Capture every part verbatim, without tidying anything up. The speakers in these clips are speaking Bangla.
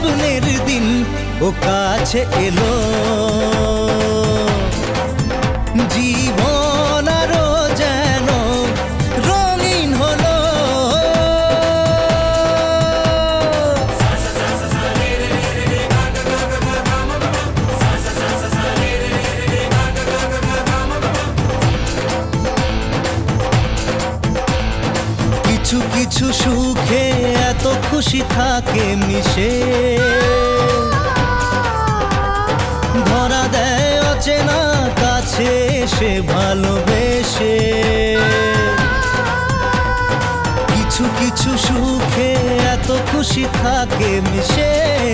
স্বপ্নের দিন ও কাছে এলো জীবন আরো যেন রঙিন হলো কিছু কিছু সুখে এত খুশি থাকে মিশে ধরা দেয় অচেনা কাছে এসে ভালোবেসে কিছু কিছু সুখে এত খুশি থাকে মিশে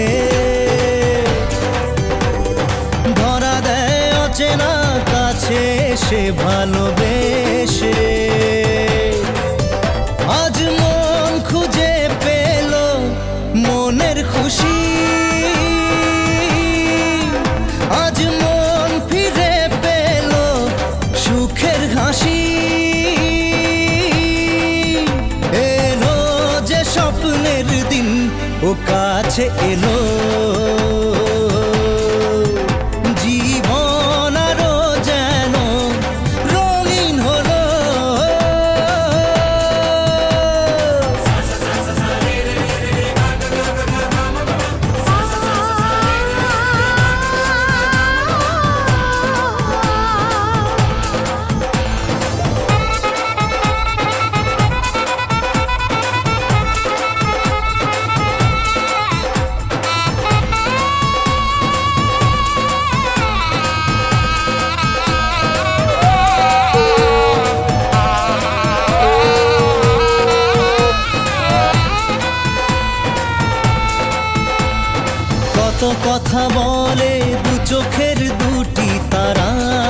ধরা দেয় অচেনা কাছে এসে ভালোবেসে আজ মন খুঁজে পেল মনের খুশি আজ মন ফিরে পেল সুখের হাসি এলো যে স্বপ্নের দিন ও কাছে এলো জীবন আরো যেন রঙিন হলো কত কথা বলে দু চোখের দুটি তারা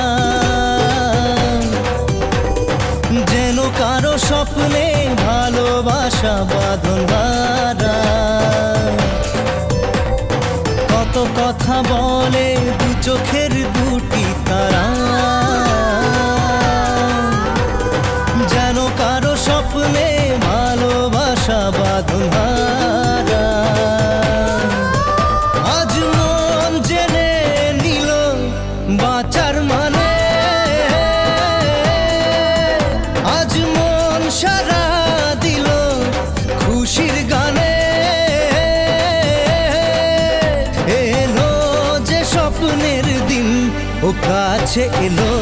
যেন কারো স্বপ্নে ভালোবাসা বাঁধন ধরা কত কথা বলে দু চোখের দুটি তারা যেন কারো স্বপ্নে ভালোবাসা বাঁধন ধরা আজ মন জেনে নিল বাঁচার মানে আজ মন সারা দিল খুশির গানে এলো যে স্বপ্নের দিন ও কাছে এলো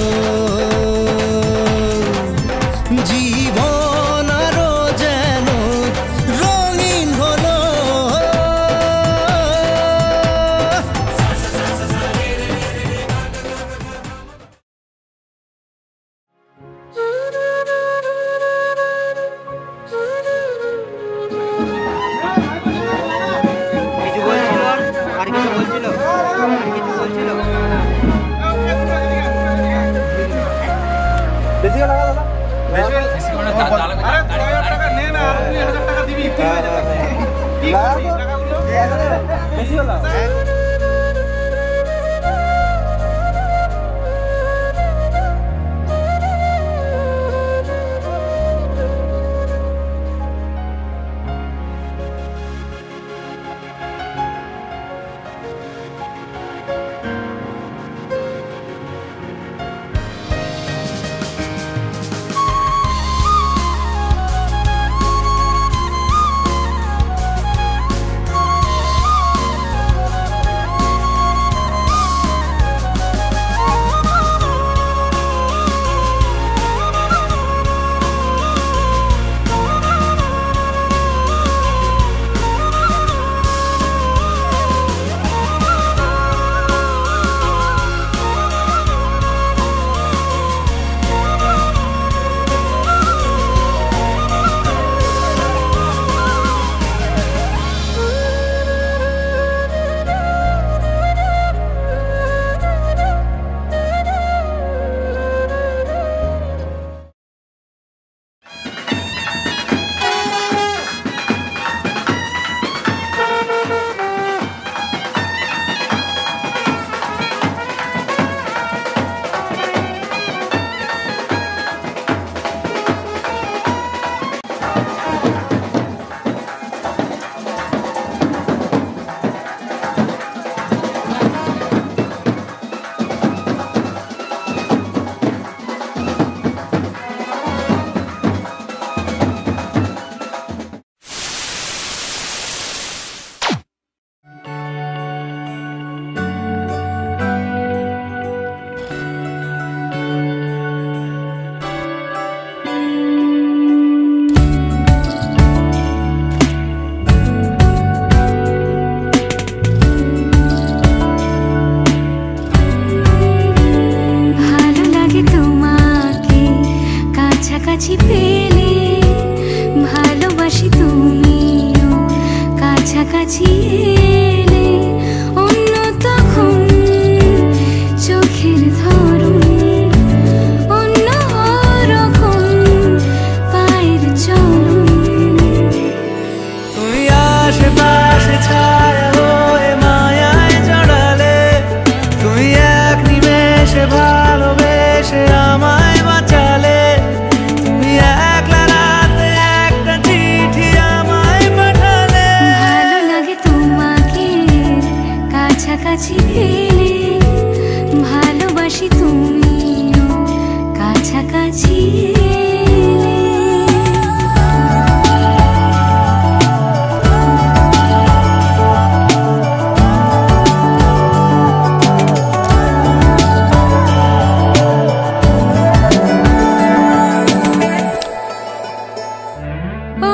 জীবন আরো যেন রঙিন হলো এলে অন্য তখন চোখের ধরন অন্য রকম পায়ের চলন। তুমি আশেপাশে ছায়া হয়ে মায়ায় জড়ালে, তুমি এক নিমেষে ভালোবেসে আমায় বাঁচালে, তুমি একলা রাতে একটা চিঠি আমায় পাঠালে। ভালো লাগে তোমাকে কাছাকাছি পেলে, ভালোবাসি তুমিও কাছাকাছি এলে। ও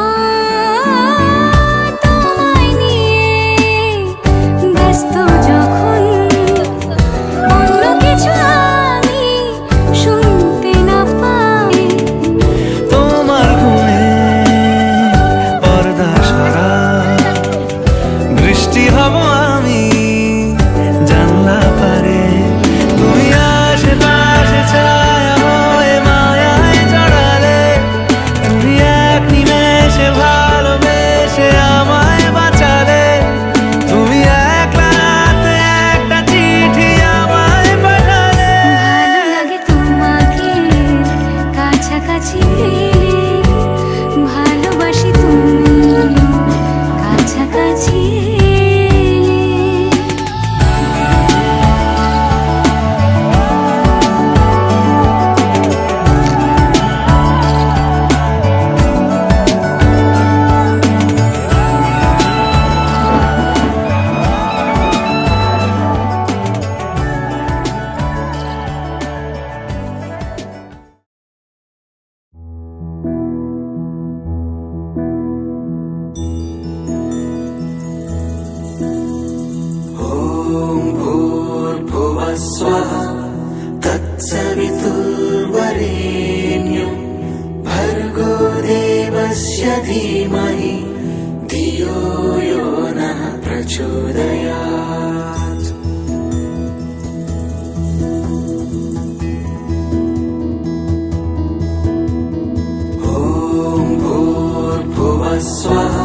তোমায় নিয়ে ব্যস্ত যখন অন্য কিছু আমি শুনতে না পাই, তোমার ঘুমে পর্দা সরা, বৃষ্টি হব আমি জানলা পারে। তুমি আশেপাশে ছায়া হয়ে মায়ায় জড়ালে, তুমি এক নিমেষে ভালোবেসে আমায় বাঁচালে, তুমি একলা রাতে একটা চিঠি আমায় পাঠালে। ভালো লাগে তোমাকে কাছাকাছি পেলে, ভালোবাসি তুমিও কাছাকাছি এলে। ॐ भूर्भुवः स्वः तत्सवितुर्वरेण्यं भर्गो देवस्य धीमहि धियो यो नः प्रचोदयात्। ॐ भूर्भुवः स्वः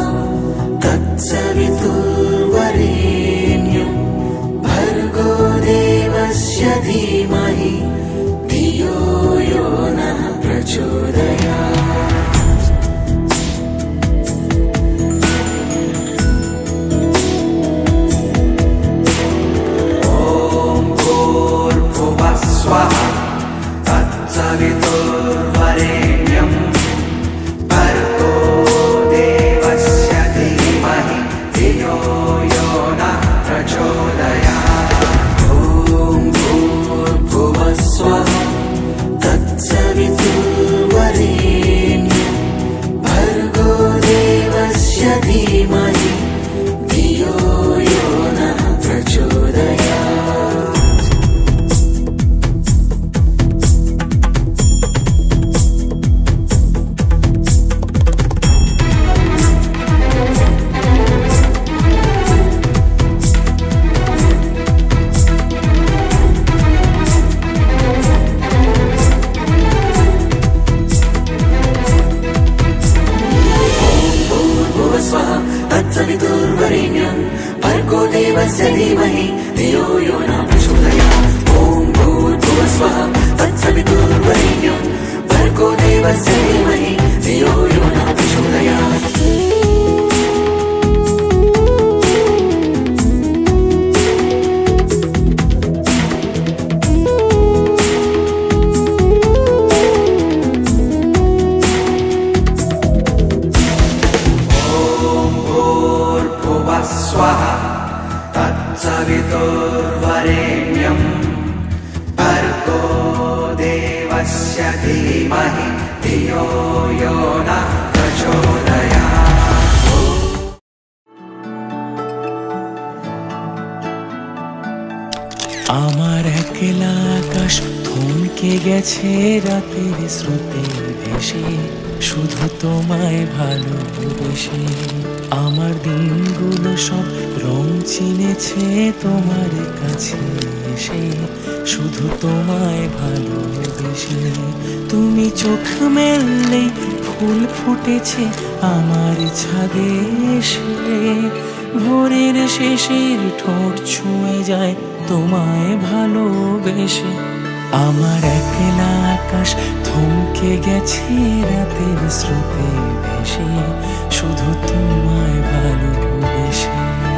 तत्सवितुर्वरेण्यं भर्गो देवस्य धीमहि धियो यो नः प्रचोदयात्। ॐ भूर्भुवः स्वः तत्सवितुर्वरेण्यं भर्गो देवस्य धीमहि धियो यो नः प्रचोदयात्। ॐ भूर्भुवः स्वः तत्सवितुर्वरेण्यं भर्गो देवस्य धीमहि धियो यो नः प्रचोदयात्। तत्सवितुर्वरेण्यं भर्गो देवस्य धीमहि धियो यो नः प्रचोदयात्। ॐ भूर्भुवः स्वः तत्सवितुर्वरेण्यं भर्गो देवस्य धीमहि धियो यो नः प्रचोदयात्। स्वः तत्सवितुर्वरेण्यं भर्गो देवस्य धीमहि धियो यो नः प्रचोदयात्। আমার একলা আকাশ থমকে গেছে রাতের স্রোতে ভেসে, শুধু তোমায় ভালোবেসে। আমার দিনগুলো সব রং চিনেছে তোমার কাছে এসে, শুধু তোমায় ভালোবেসে। তুমি চোখ মেললেই ফুল ফুটেছে আমার ছাদে এসে, ভোরের শেষের ঠোঁট ছুঁয়ে যায় তোমায় ভালোবেসে। আমার একলা আকাশ থমকে গেছে রাতের স্রোতে ভেসে, শুধু তোমায় ভালোবেসে।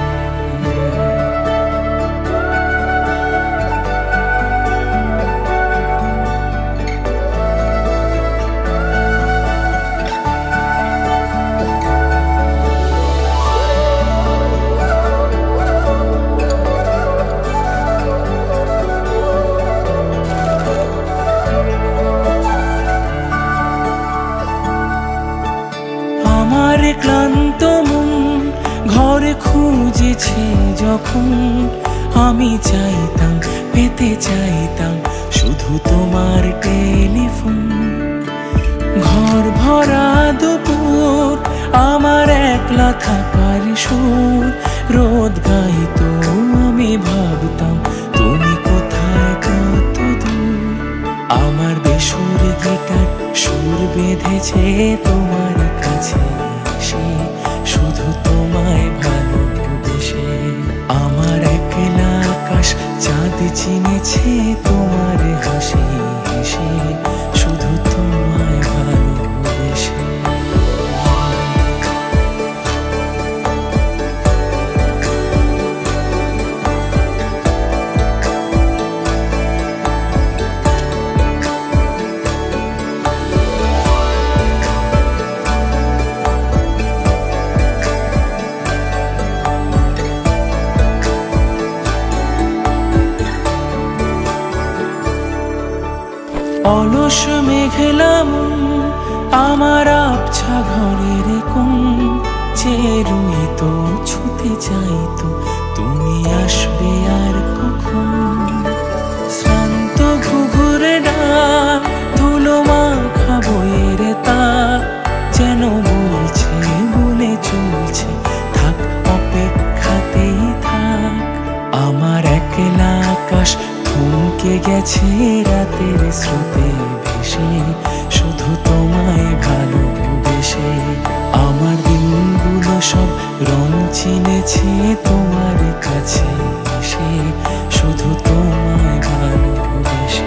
আমার ক্লান্ত মন ঘরে খুঁজেছে যখন, আমি চাইতাম পেতে চাইতাম শুধু তোমার টেলিফোন। ঘর ভরা দুপুর আমার একলা থাকার সুর, রোদ গাইতো আমি ভাবতাম তুমি কোথায় কত দূর। আমার বেসুর গিটার সুর বেঁধেছে তোমার কাছে এসে, শুধু তোমায় ভালোবেসে। আমার একলা আকাশ চাঁদ চিনেছে তোমার হাসি হেসে, শুধু তোমায় ভালোবেসে। অলস মেঘলা মন আমার আবছা ঘরের কোণ, চেয়ে রইতো ছুতে চাইতো তুমি আসবে আর কখন। শ্রান্ত ঘুঘুরে ডাক ধুলো মাখা বইয়ের তাক, যেন বলছে বলে চলছে থাক অপেক্ষাতেই থাক। আমার একলা আকাশ থমকে গেছে রাতের স্রোতে ভেসে, শুধু তোমায় ভালোবেসে। আমার দিনগুলো সব রং চিনেছে তোমার কাছে এসে, শুধু তোমায় ভালোবেসে।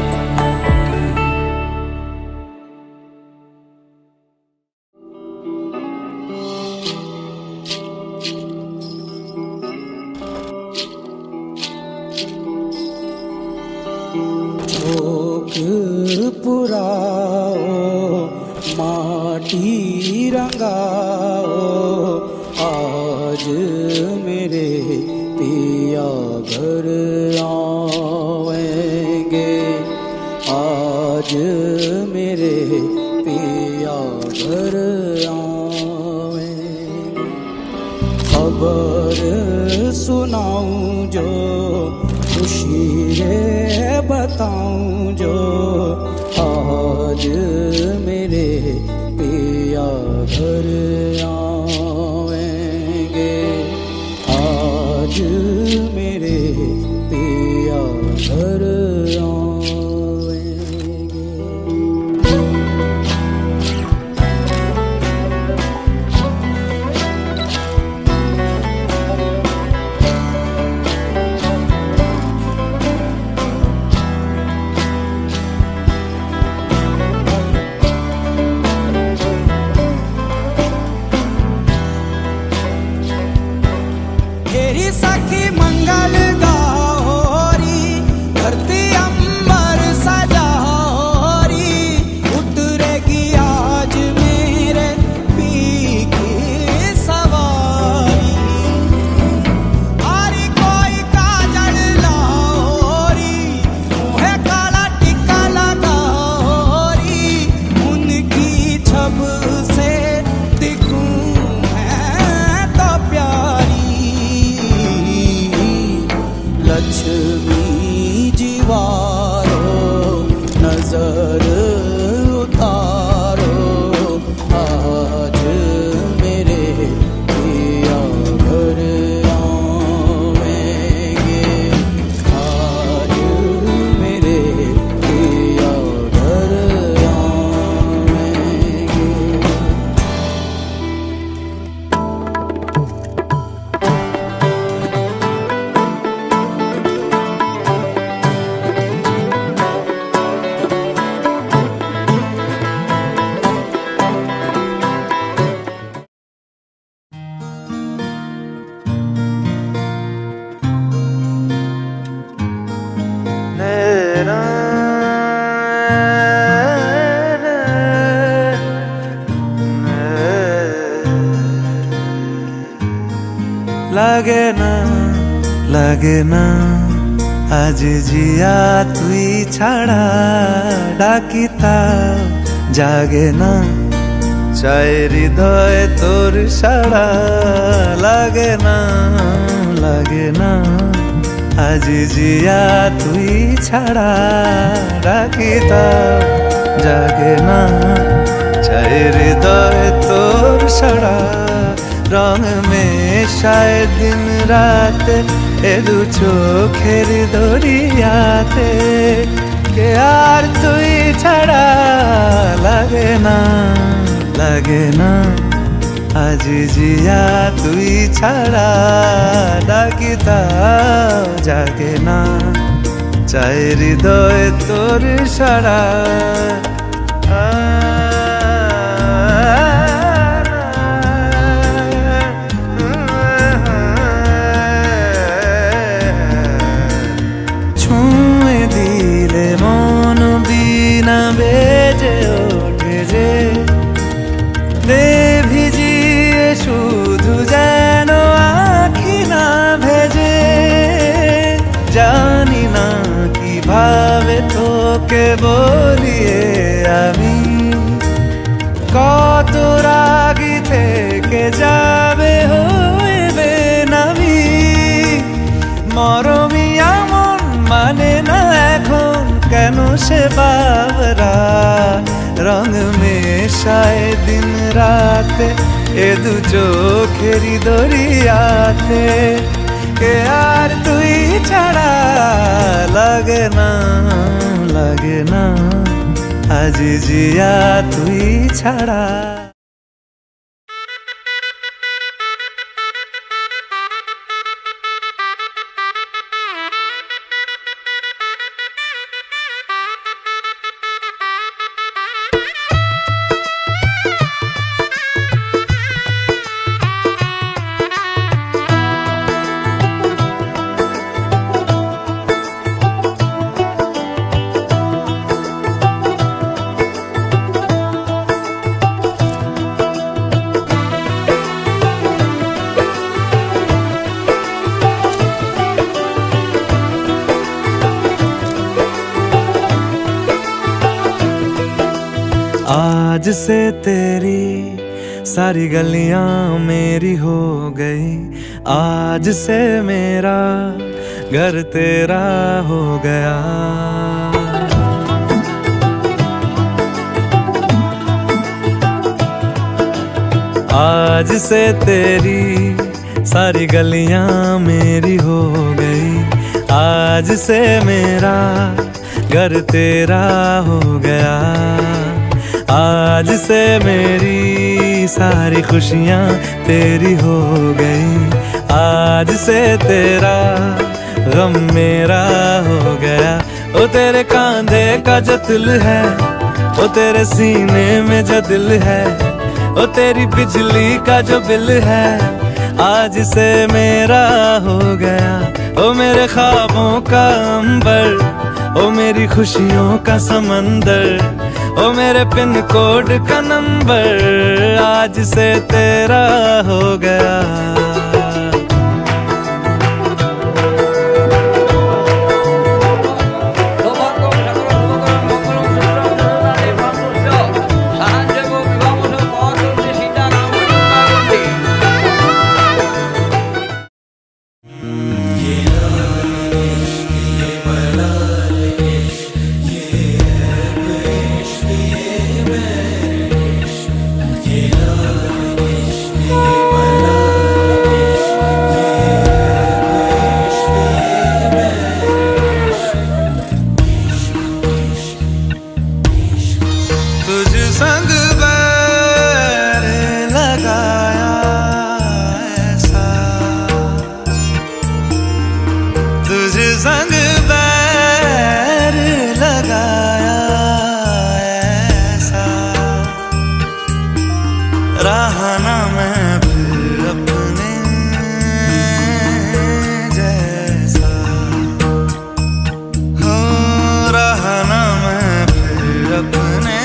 पुराओ माटी रंगाओ, आज मेरे पिया घर आएंगे, आज मेरे पिया घर आएंगे। खबर सुनाऊं जो खुशी रे बताऊं जो, आज मेरे पिया घर आएंगे, आज मेरे पिया घर आएंगे। सखी मंगल गौरी धरती अम्बा লাগে না লাগে না আজ জিয়া তুই ছাড়া ডাকি তাও জাগে না চাই হৃদয় তোর সাড়া লাগে না লাগে না আজ জিয়া তুই ছাড়া ডাকি তাও জাগে না চাই হৃদয় তোর সাড়া রং মেশায় দিন রাত এ দু চোখের দরিয়াতে কে আর তুই ছাড়া লাগে না লাগে না আজ জিয়া তুই ছাড়া ডাকি তাও জাগে না চাই হৃদয় তোর সাড়া ছুঁয়ে দিলে মন বিনা বেজে ওঠে যে দে ভিজিয়ে শুধু যেন আখি না ভেজে জানি না কিভাবে তোকে বলিয়ে আমি কত রাগি থেকে যাবে হইবে নামি মরমিয়া মন মানে না এখন কেন সে বাবরা রং মেশায় দিন রাতে এ দু চোখেরি দরিয়াতে কে আর তুই ছাড়া লাগে না লাগে না আজ জিয়া তুই ছাড়া आज से तेरी सारी गलियां मेरी हो गई आज से मेरा घर तेरा हो गया आज से तेरी सारी गलियां मेरी हो गई आज से मेरा घर तेरा हो गया आज से मेरी सारी खुशियाँ तेरी हो गई आज से तेरा गम मेरा हो गया ओ तेरे कांधे का जो दिल है ओ तेरे सीने में जो दिल है ओ तेरी बिजली का जो बिल है आज से मेरा हो गया ओ मेरे ख्वाबों का अंबर ओ मेरी खुशियों का समंदर ओ मेरे पिन कोड का नंबर आज से तेरा हो गया संग बैर लगाया ऐसा रहा ना मैं फिर अपने जैसा हो रहा ना मैं फिर अपने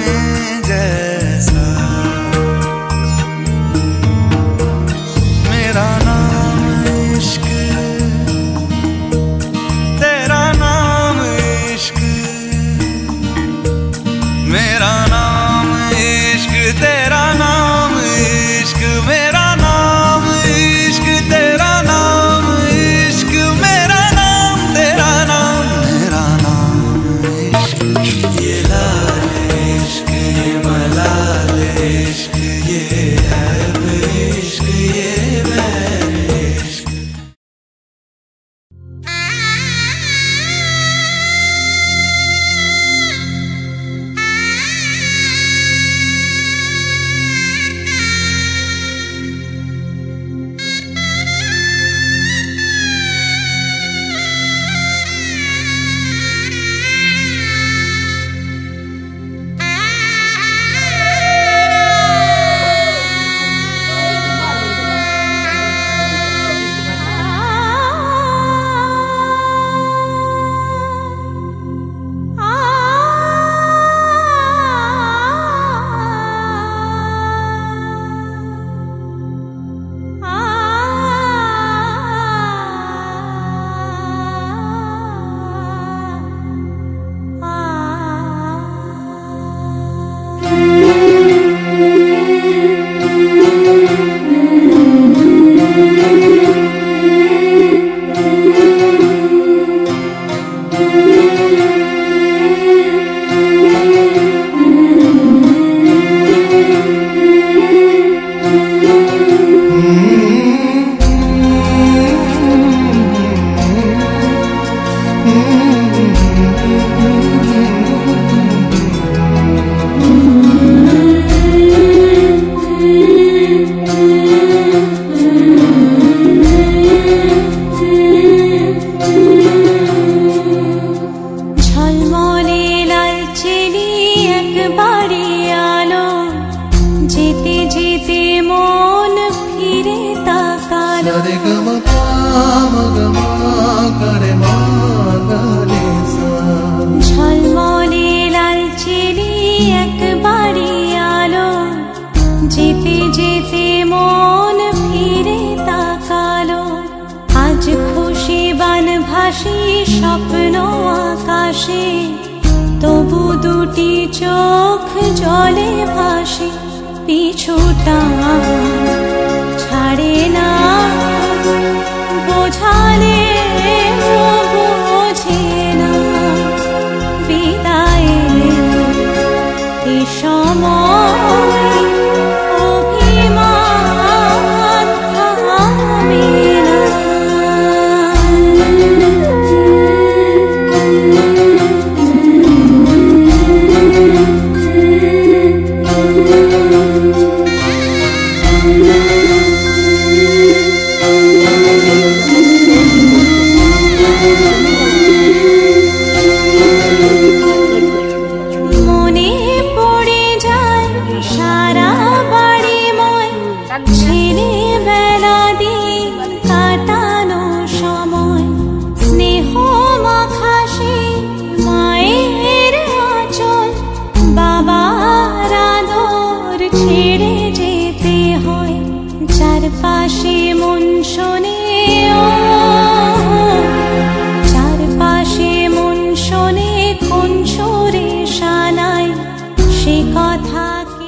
जैसा হাসি স্বপ্ন আকাশে, তবু দুটি চোখ জলে ভাসে, পিছুটা ছাড়ে না, বোঝালে বোঝে না, বিদায়ের এ সময় অভিমান থামে না। মনে পড়ে যায় সারা বাড়ি ময়, ছেলেবেলা দিন কাটানো সময়, স্নেহ মাখাসে মায়ের আঁচল, বাবার আদর ছেড়ে যেতে হয়, চারপাশে মন শোনে ও, চারপাশে মন শোনে কোন সুরে শানায় সে কথা কি।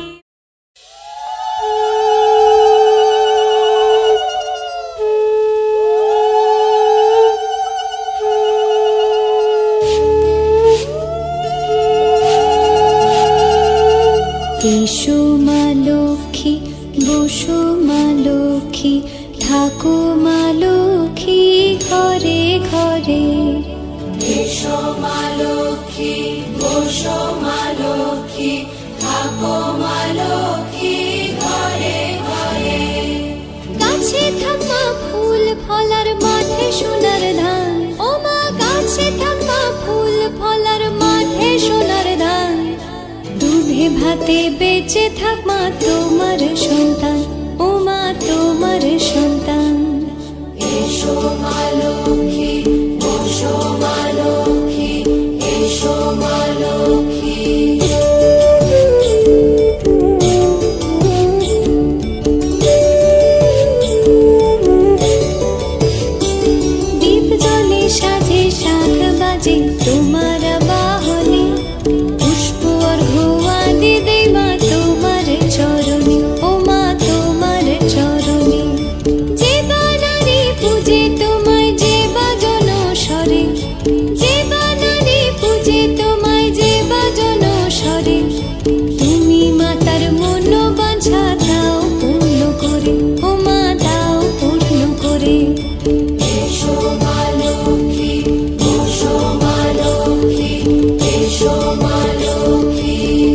এসো মা লক্ষ্মী, বসো মা লক্ষ্মী, থাকো মা লক্ষ্মী ঘরে ঘরে। এসো মা লক্ষ্মী, বসো মা লক্ষ্মী, থাকো মা লক্ষ্মী ঘরে ঘরে। গাছে থাকা ফুল ফলার মাঠে সোনার ধান, ও মা গাছে থাকা ফুল ফলার মাঠে সোনার ধান, দুধে ভাতে বেঁচে থাক মা তোমার সন্তান, ও মা তোমার সন্তান। এসো মা লক্ষ্মী, বসো মা লক্ষ্মী, এসো মা লক্ষ্মী। দীপ জলে সাজে শাখ বাজে তোমার বাহনে, পুষ্প অর্ঘ্য আদি দেই মা তোমার চরণে, ও মা তোমার চরণে। যে বানারে পূজে তোমায় যে বাজন স্বরে, যে বানারে পূজে তোমায় যে বাজন স্বরে, তুমি মাতার মন বাঞ্ছা দাও পূর্ণ করে, ও মা দাও পূর্ণ করে। এসো মা লক্ষ্মী, বসো মা লক্ষ্মী, এসো মা লক্ষ্মী।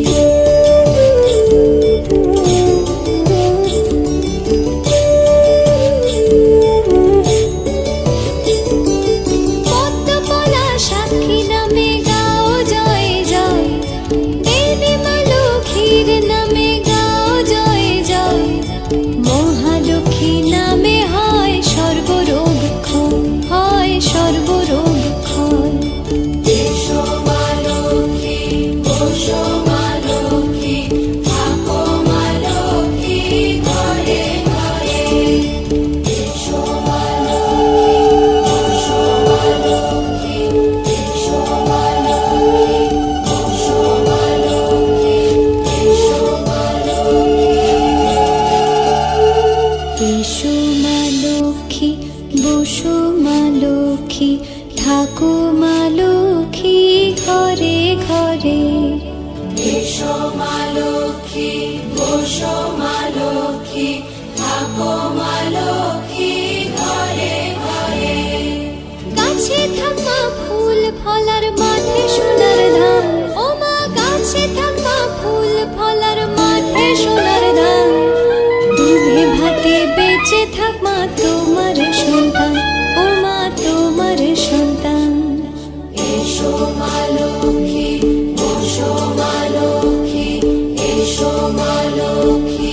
পদ্মপলা সাক্ষী নামে গাও জয় জয়, দেবী মা লক্ষ্মীর নামে গাও জয় জয়, মহালক্ষ্মী নামে হয় সর্বরোগ ক্ষয়, হয় সর্বরোগ ক্ষয়। এসো মা লক্ষ্মী, বসো মা লক্ষ্মী, থাকো মা লক্ষ্মী ঘরে ঘরে। এসো মা লক্ষ্মী, বসো মা লক্ষ্মী, এসো মা লক্ষ্মী, বসো মা লক্ষ্মী, এসো মা লক্ষ্মী। এসো মা লক্ষ্মী, বসো মা লক্ষ্মী, থাকো মা লক্ষ্মী ঘরে ঘরে। এসো মা লক্ষ্মী, বসো মা লক্ষ্মী, থাকো মা লক্ষ্মী ঘরে ঘরে। গাছে থাকা ফুল ফলার মাঠে সোনার ধান, ও মা গাছে থাকা ফুল ফলার মাঠে সোনার ধান, দুধে ভাতে বেঁচে থাক মা তোমার সন্তান, ও মা তোমার সন্তান। এসো মা লক্ষ্মী, বসো মা লক্ষ্মী, এসো মা লক্ষ্মী।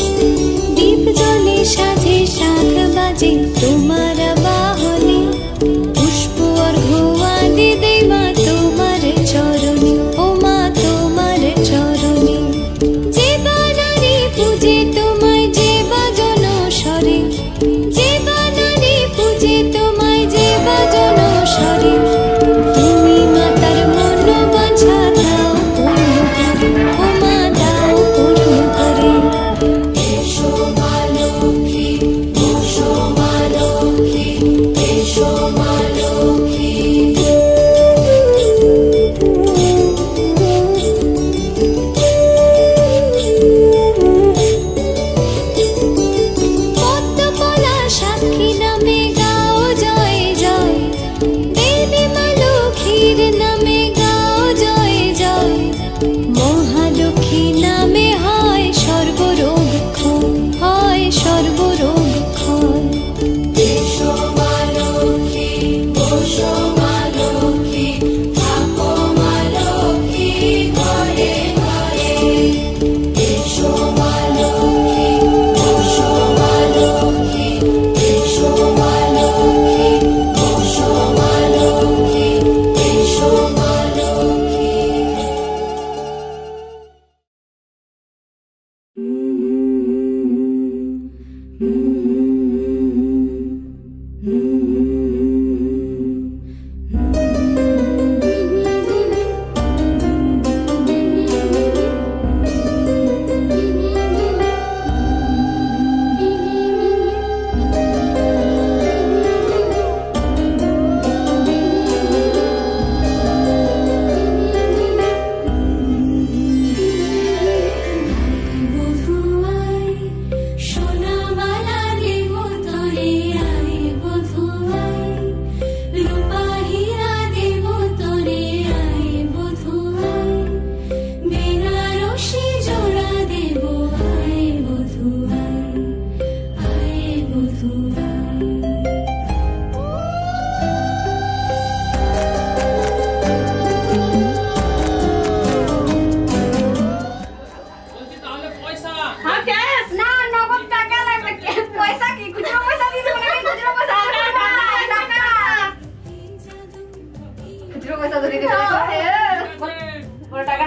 দীপ জলে সাজে শাখ বাজে তোমার বাহনে,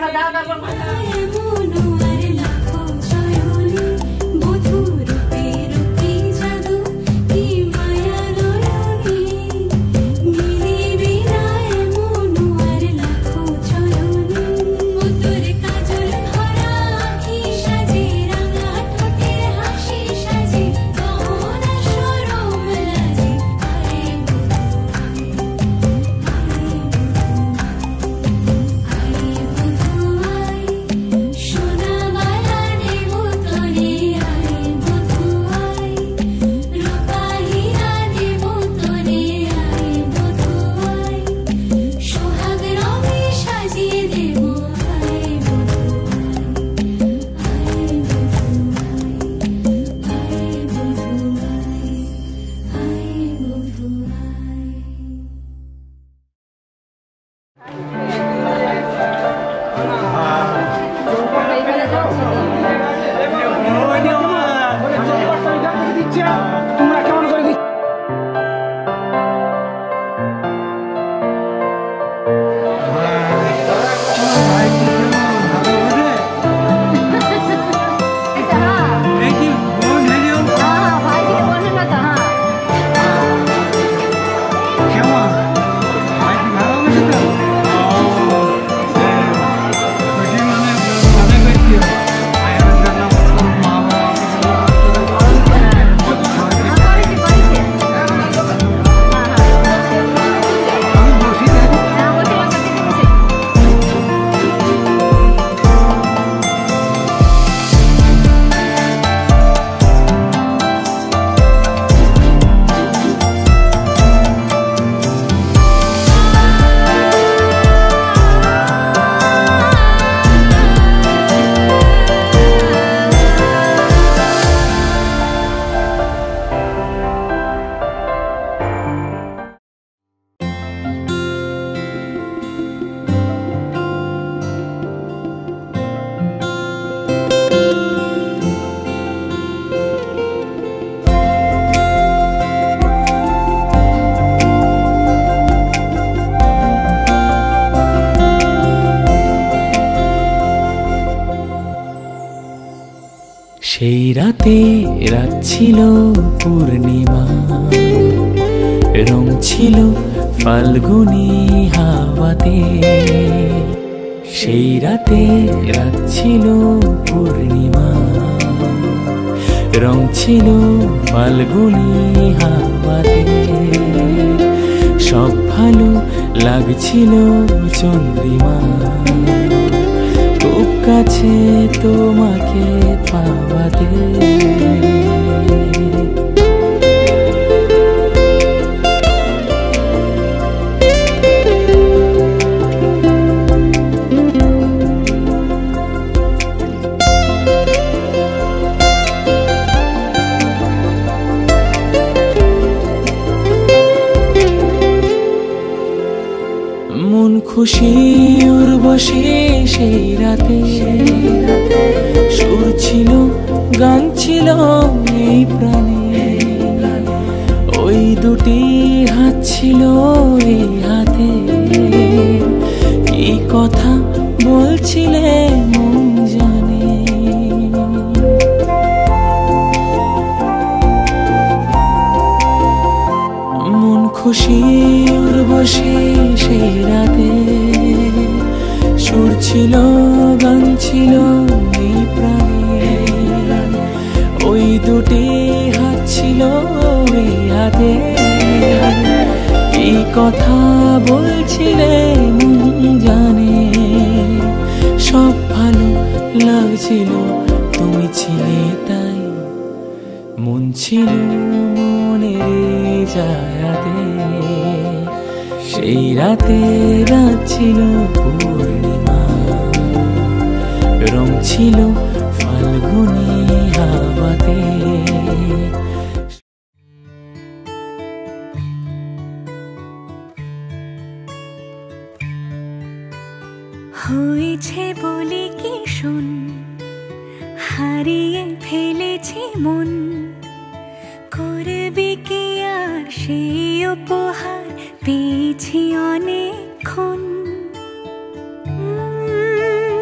সেই রাতে রাত ছিল পূর্ণিমা, রং ছিল ফাল্গুনি হাওয়াতে। সেই রাতে রাত ছিল পূর্ণিমা, রং ছিল ফাল্গুনি হাওয়াতে। সব ভালো লাগছিল চন্দ্রিমা, খুব কাছে তোমাকে পাওয়াতে। মন খুশি উর্বশী সেই রাতে, সুর ছিল গান ছিল এই প্রাণে। ওই দুটি হাত ছিল এই হাতে, কি কথা বলছিলে মন জানে। মন খুশি উর্বশী সেই রাতে, সুর ছিল গান ছিল এই প্রাণে। ওই দুটি হাত ছিল এই হাতে, কি কথা বলছিলে মন জানে। সব ভালো লাগছিল তুমি ছিলে তাই, মন ছিল মনের জায়গাতে। সেই রাতে রাত ছিল পূর্ণিমা, রং ছিল ফাল্গুনি হাওয়াতে। হয়েছে বলে কি শোন, হারিয়ে ফেলেছি মন। করবি কি আর সেই উপহার পেয়েছি অনেকক্ষণ।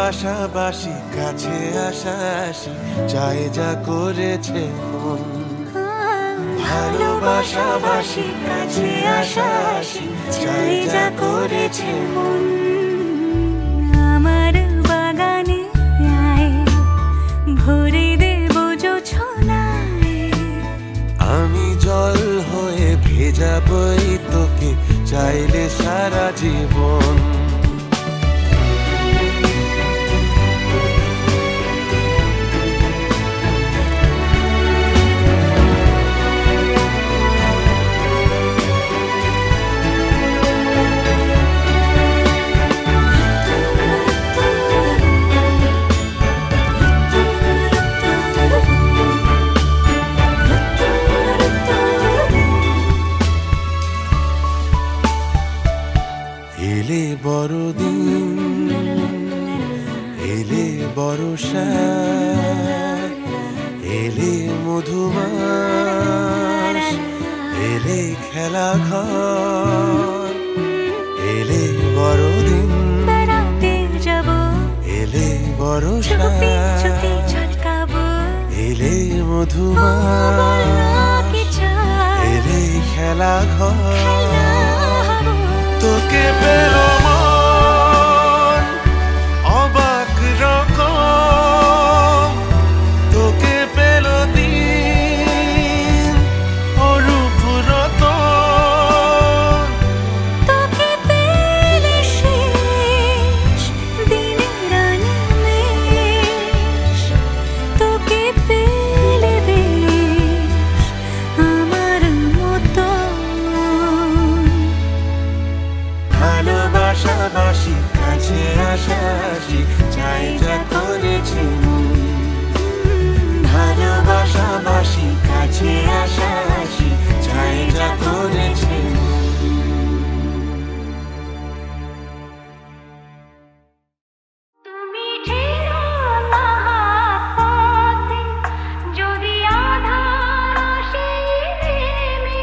ভালোবাসাবাসি কাছে আসাসি চাই যা করেছে মন ভালোবাসাবাসি কাছে আসাসি চাই যা করেছে মন আমার বাগানে আয় ভরে দেব জোছনায় আমি জল হয়ে ভেজাবই তোকে চাইলে সারা জীবন এলে বড়দিন এলে বর্ষা এলে মধুমাস এলে খেলা ঘর এলে বড়দিন বেড়াতে যাব এলে বর্ষা চুপি চুপি ঝলকাবো এলে মধুমাস কি চাই এলে খেলা ঘর হবো তোকে পেল মন অবাক রকম তোকে পেল দিন অরূপ রতন তোকে পেলে শেষ দিনের আনিমেষ তোকে পেলে বেশ আমার মতন ভালোবাসাবাসি কাছে আসাসি চাই যা করেছি মন ভালোবাসাবাসি কাছে আসাসি চাই যা করেছি তুমি ছেড়ো তাহার পথে যদি আধার আসে নেমে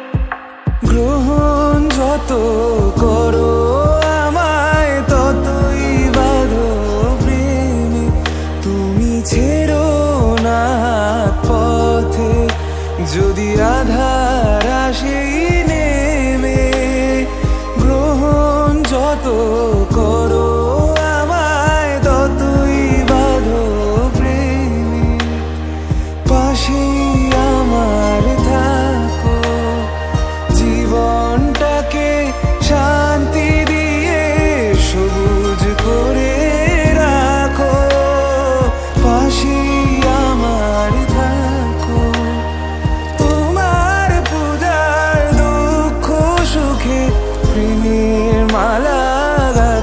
গ্রহণ যত করো আমায় ততই বাঁধো প্রেমে তুমি ছেড়ো না হাত পথে যদি আধার আসে নেমে গ্রহণ যত করো আমায় ততই বাঁধো প্রেমে পাশে আমার থাকো জীবনটাকে শান্তি দিয়ে সবুজ করে রাখো পাশে আমার থাকো তোমার পূজার দুঃখ সুখে প্রেমের মালা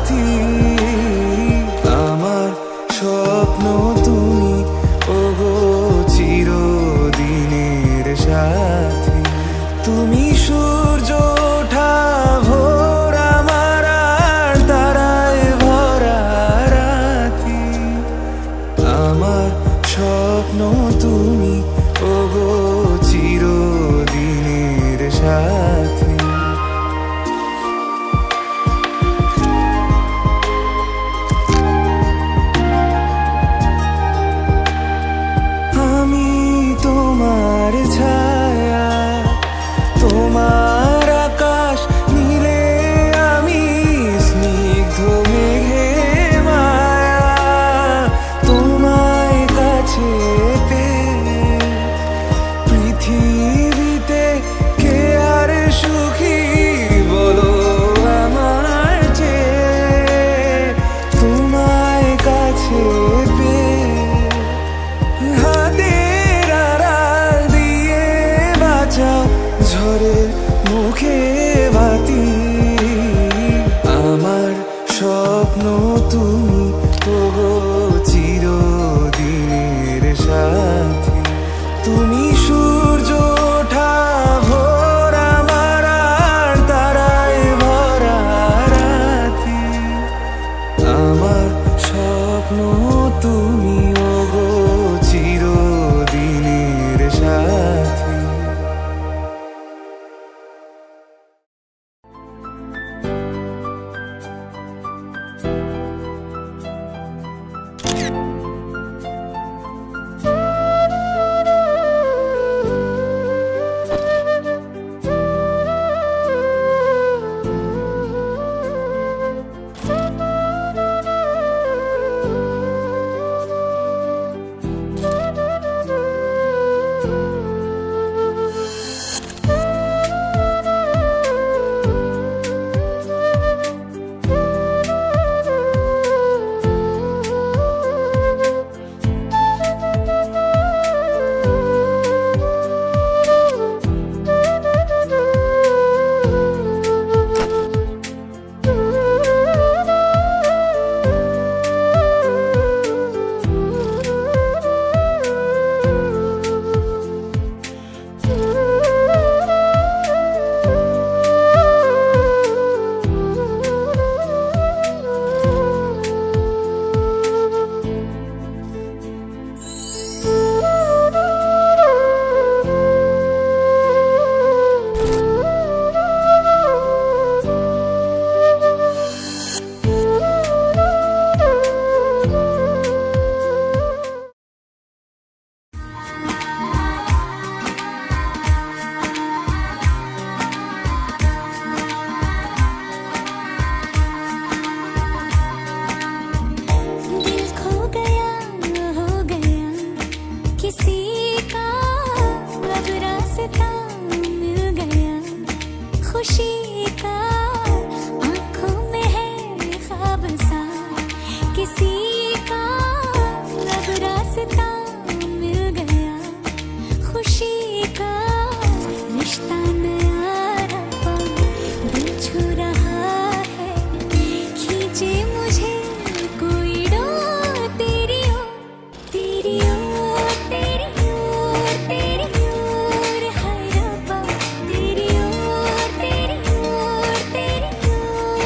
खुशी का आंखों में है ख्वाब सा, किसी का अब रास्ता मिल गया, खुशी का रिश्ता नया रब्बा दिल छू रहा है, खींचे मुझे कोई डोर तेरी ओर, तेरी ओर, तेरी ओर, तेरी ओर, हाय रब्बा तेरी ओर, तेरी ओर, तेरी ओर,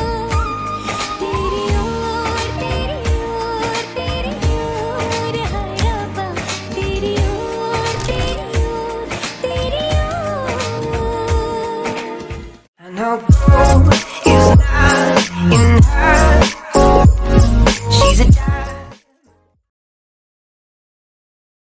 तेरी ओर, तेरी ओर, तेरी ओर, हाय रब्बा तेरी ओर, तेरी ओर, तेरी ओर। And now